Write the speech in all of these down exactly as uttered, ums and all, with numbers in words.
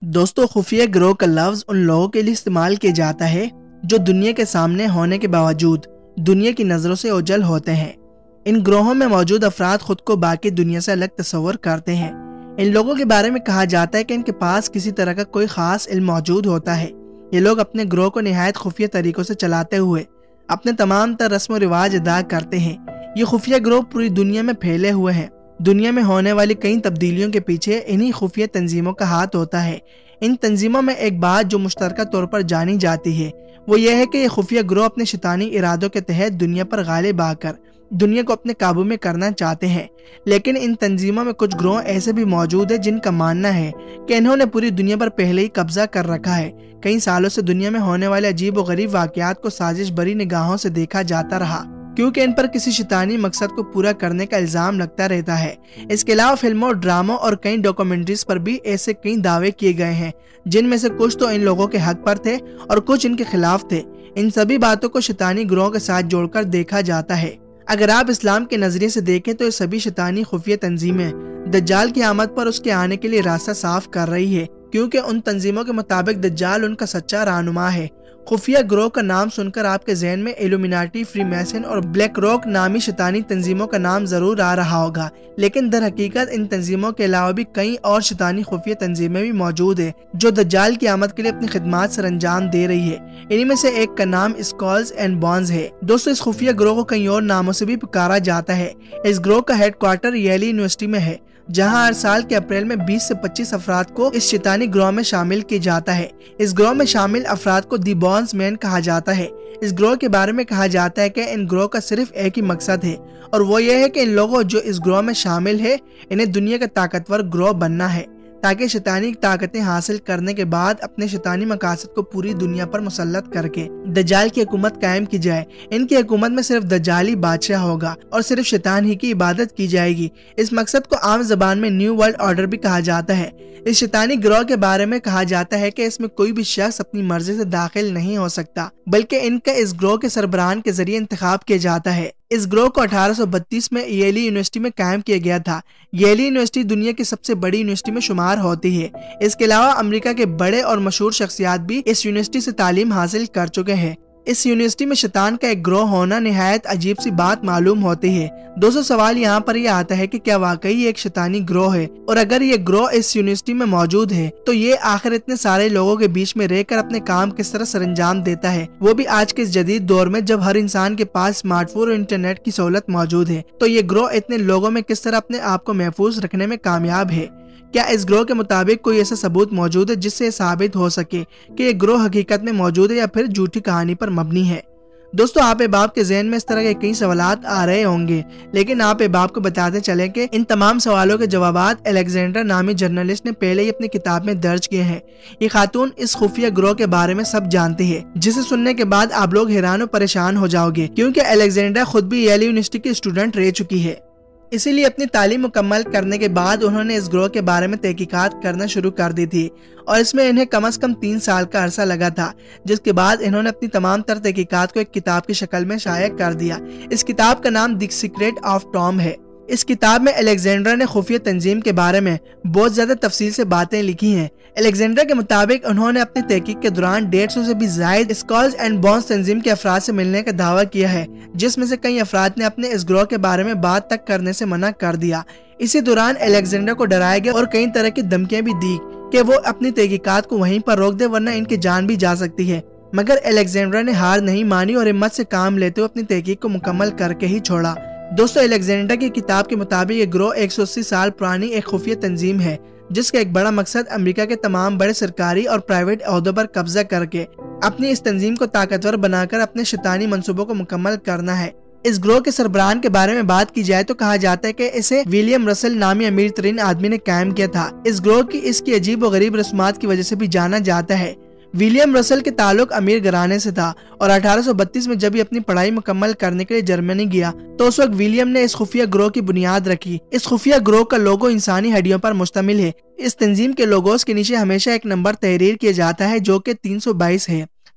دوستو خفیہ گروہ کا لفظ ان لوگوں کے لیے استعمال کیا جاتا ہے جو دنیا کے سامنے ہونے کے باوجود دنیا کی نظروں سے اوجھل ہوتے ہیں۔ ان گروہوں میں موجود افراد خود کو باقی دنیا سے الگ تصور کرتے ہیں۔ ان لوگوں کے بارے میں کہا جاتا ہے کہ ان کے پاس کسی طرح کا کوئی خاص علم موجود ہوتا ہے۔ یہ لوگ اپنے گروہ کو نہایت خفیہ طریقوں سے چلاتے ہوئے اپنے تمام تر رسم و رواج ادا کرتے ہیں۔ یہ خفیہ گروہ پوری دنیا میں پھیلے ہوئے ہیں۔ دنیا میں ہونے والی کئی تبدیلیوں کے پیچھے انہی خفیہ تنظیموں کا ہاتھ ہوتا ہے۔ ان تنظیموں میں ایک بات جو مشترکہ طور پر جانی جاتی ہے وہ یہ ہے کہ یہ خفیہ گروہ اپنے شیطانی ارادوں کے تحت دنیا پر غالب آ کر دنیا کو اپنے قابو میں کرنا چاہتے ہیں۔ لیکن ان تنظیموں میں کچھ گروہ ایسے بھی موجود ہیں جن کا ماننا ہے کہ انہوں نے پوری دنیا پر پہلے ہی قبضہ کر رکھا ہے۔ کئی سالوں سے دنیا میں ہونے والے عجیب و غریب واقعات کو سازش بری نگاہوں سے دیکھا جاتا رہا، کیونکہ ان پر کسی شیطانی مقصد کو پورا کرنے کا الزام لگتا رہتا ہے۔ اس کے علاوہ فلموں، ڈراموں اور کئی ڈاکومنٹریز پر بھی ایسے کئی دعوے کیے گئے ہیں جن میں سے کچھ تو ان لوگوں کے حق پر تھے اور کچھ ان کے خلاف تھے۔ ان سبھی باتوں کو شیطانی گروہوں کے ساتھ جوڑ کر دیکھا جاتا ہے۔ اگر آپ اسلام کے نظریے سے دیکھیں تو یہ سبھی شیطانی خفیہ تنظیمیں دجال کی آمد پر اس کے آنے کے لیے راستہ صاف کر رہی ہے، کیونکہ ان تنظیموں کے مطابق دجال ان کا سچا رہنما ہے۔ خفیہ گروہ کا نام سن کر آپ کے ذہن میں ایلومیناٹی، فری میسن اور بلیک راک نامی شیطانی تنظیموں کا نام ضرور آ رہا ہوگا، لیکن در حقیقت ان تنظیموں کے علاوہ بھی کئی اور شیطانی خفیہ تنظیمیں بھی موجود ہیں جو دجال کی آمد کے لیے اپنی خدمات سر انجام دے رہی ہے۔ انہی میں سے ایک کا نام اسکالز اینڈ بونز ہے۔ دوستو اس خفیہ گروہ کو کئی اور ناموں سے بھی پکارا جاتا ہے۔ اس گروہ کا ہیڈ کوارٹر ییل یونیورسٹی میں ہے، جہاں ہر سال کے اپریل میں بیس سے پچیس افراد کو اس شیطانی گروہ میں شامل کیا جاتا ہے۔ اس گروہ میں شامل افراد کو دی بونز مین کہا جاتا ہے۔ اس گروہ کے بارے میں کہا جاتا ہے کہ ان گروہ کا صرف ایک ہی مقصد ہے، اور وہ یہ ہے کہ ان لوگوں جو اس گروہ میں شامل ہے انہیں دنیا کا طاقتور گروہ بننا ہے، تاکہ شیطانی طاقتیں حاصل کرنے کے بعد اپنے شیطانی مقاصد کو پوری دنیا پر مسلط کر کے دجال کی حکومت قائم کی جائے۔ ان کی حکومت میں صرف دجالی بادشاہ ہوگا اور صرف شیطان ہی کی عبادت کی جائے گی۔ اس مقصد کو عام زبان میں نیو ورلڈ آرڈر بھی کہا جاتا ہے۔ اس شیطانی گروہ کے بارے میں کہا جاتا ہے کہ اس میں کوئی بھی شخص اپنی مرضی سے داخل نہیں ہو سکتا، بلکہ ان کا اس گروہ کے سربراہان کے ذریعے انتخاب کیا جاتا ہے۔ اس گروہ کو اٹھارہ سو بتیس میں ییل یونیورسٹی میں قائم کیا گیا تھا۔ ییل یونیورسٹی دنیا کی سب سے بڑی یونیورسٹی میں شمار ہوتی ہے۔ اس کے علاوہ امریکہ کے بڑے اور مشہور شخصیات بھی اس یونیورسٹی سے تعلیم حاصل کر چکے ہیں۔ اس یونیورسٹی میں شیطان کا ایک گروہ ہونا نہایت عجیب سی بات معلوم ہوتی ہے۔ دوستو سوال یہاں پر یہ آتا ہے کہ کیا واقعی یہ ایک شیطانی گروہ ہے، اور اگر یہ گروہ اس یونیورسٹی میں موجود ہے تو یہ آخر اتنے سارے لوگوں کے بیچ میں رہ کر اپنے کام کس طرح سر انجام دیتا ہے، وہ بھی آج کے اس جدید دور میں جب ہر انسان کے پاس اسمارٹ فون اور انٹرنیٹ کی سہولت موجود ہے، تو یہ گروہ اتنے لوگوں میں کس طرح اپنے آپ کو محفوظ رکھنے میں کامیاب ہے؟ کیا اس گروہ کے مطابق کوئی ایسا ثبوت موجود ہے جس سے ثابت ہو سکے کہ یہ گروہ حقیقت میں موجود ہے یا پھر جھوٹی کہانی پر مبنی ہے؟ دوستو آپ احباب کے ذہن میں اس طرح کے کئی سوالات آ رہے ہوں گے، لیکن آپ احباب کو بتاتے چلیں کہ ان تمام سوالوں کے جوابات الیگزینڈر نامی جرنلسٹ نے پہلے ہی اپنی کتاب میں درج کیے ہیں۔ یہ خاتون اس خفیہ گروہ کے بارے میں سب جانتی ہے، جسے سننے کے بعد آپ لوگ حیران و پریشان ہو جاؤ گے، کیونکہ الیگزینڈر خود بھی ییل یونیورسٹی کی اسٹوڈنٹ رہ چکی ہے۔ اسی لیے اپنی تعلیم مکمل کرنے کے بعد انہوں نے اس گروہ کے بارے میں تحقیقات کرنا شروع کر دی تھی، اور اس میں انہیں کم از کم تین سال کا عرصہ لگا تھا، جس کے بعد انہوں نے اپنی تمام تر تحقیقات کو ایک کتاب کی شکل میں شائع کر دیا۔ اس کتاب کا نام دی سیکریٹ آف ٹام ہے۔ اس کتاب میں الیگزینڈر نے خفیہ تنظیم کے بارے میں بہت زیادہ تفصیل سے باتیں لکھی ہیں۔ الیگزینڈر کے مطابق انہوں نے اپنی تحقیق کے دوران ڈیڑھ سو سے بھی زائد اسکالز اینڈ بونز تنظیم کے افراد سے ملنے کا دعویٰ کیا ہے، جس میں سے کئی افراد نے اپنے اس گروہ کے بارے میں بات تک کرنے سے منع کر دیا۔ اسی دوران الیگزینڈر کو ڈرایا گیا اور کئی طرح کی دھمکیاں بھی دی کہ وہ اپنی تحقیقات کو وہیں پر روک دے ورنہ ان کی جان بھی جا سکتی ہے، مگر الیگزینڈر نے ہار نہیں مانی اور ہمت سے کام لیتے ہوئے اپنی تحقیق کو مکمل کر کے ہی چھوڑا۔ دوستو الیگزینڈر کی کتاب کے مطابق یہ گروہ ایک سو اسی سال پرانی ایک خفیہ تنظیم ہے، جس کا ایک بڑا مقصد امریکہ کے تمام بڑے سرکاری اور پرائیویٹ عہدوں پر قبضہ کر کے اپنی اس تنظیم کو طاقتور بنا کر اپنے شیطانی منصوبوں کو مکمل کرنا ہے۔ اس گروہ کے سربراہان کے بارے میں بات کی جائے تو کہا جاتا ہے کہ اسے ولیم رسل نامی امیر ترین آدمی نے قائم کیا تھا۔ اس گروہ کی اس کی عجیب و غریب رسومات کی وجہ سے بھی جانا جاتا ہے۔ ولیم رسل کے تعلق امیر گھرانے سے تھا، اور اٹھارہ سو بتیس میں جب یہ اپنی پڑھائی مکمل کرنے کے لیے جرمنی گیا تو اس وقت ولیم نے اس خفیہ گروہ کی بنیاد رکھی۔ اس خفیہ گروہ کا لوگو انسانی ہڈیوں پر مشتمل ہے۔ اس تنظیم کے لوگوز کے نیچے ہمیشہ ایک نمبر تحریر کیا جاتا ہے جو کہ تین سو بائیس ہے۔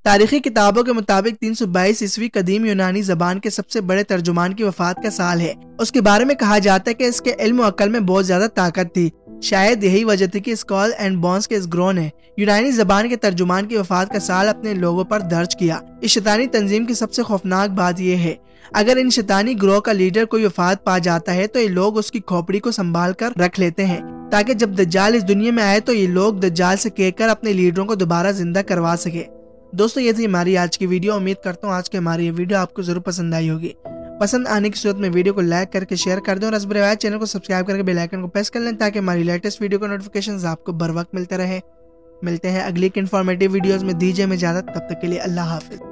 تاریخی کتابوں کے مطابق تین سو بائیس عیسوی قدیم یونانی زبان کے سب سے بڑے ترجمان کی وفات کا سال ہے۔ اس کے بارے میں کہا جاتا ہے کہ اس کے علم و عقل میں بہت زیادہ طاقت تھی۔ شاید یہی وجہ تھی کہ اسکال اینڈ بونز کے اس گروہ نے یونانی زبان کے ترجمان کی وفات کا سال اپنے لوگوں پر درج کیا۔ اس شیطانی تنظیم کی سب سے خوفناک بات یہ ہے، اگر ان شیطانی گروہ کا لیڈر کوئی وفات پا جاتا ہے تو یہ لوگ اس کی کھوپڑی کو سنبھال کر رکھ لیتے ہیں تاکہ جب دجال اس دنیا میں آئے تو یہ لوگ دجال سے کہہ کر اپنے لیڈروں کو دوبارہ زندہ کروا سکے۔ دوستو یہ تھی ہماری آج کی ویڈیو۔ امید کرتا ہوں آج کی ہماری یہ ویڈیو آپ کو ضرور پسند آئی ہوگی۔ پسند آنے کی صورت میں ویڈیو کو لائک کر کے شیئر کر دیں اور رسب روایت چینل کو سبسکرائب کر کے بیل آئیکن کو پریس کر لیں تاکہ ہماری لیٹسٹ ویڈیو کا نوٹیفیکیشنز آپ کو بر وقت ملتے رہے۔ ملتے ہیں اگلی انفارمیٹیو ویڈیوز میں، دیجیے میں اجازت، تب تک کے لیے اللہ حافظ۔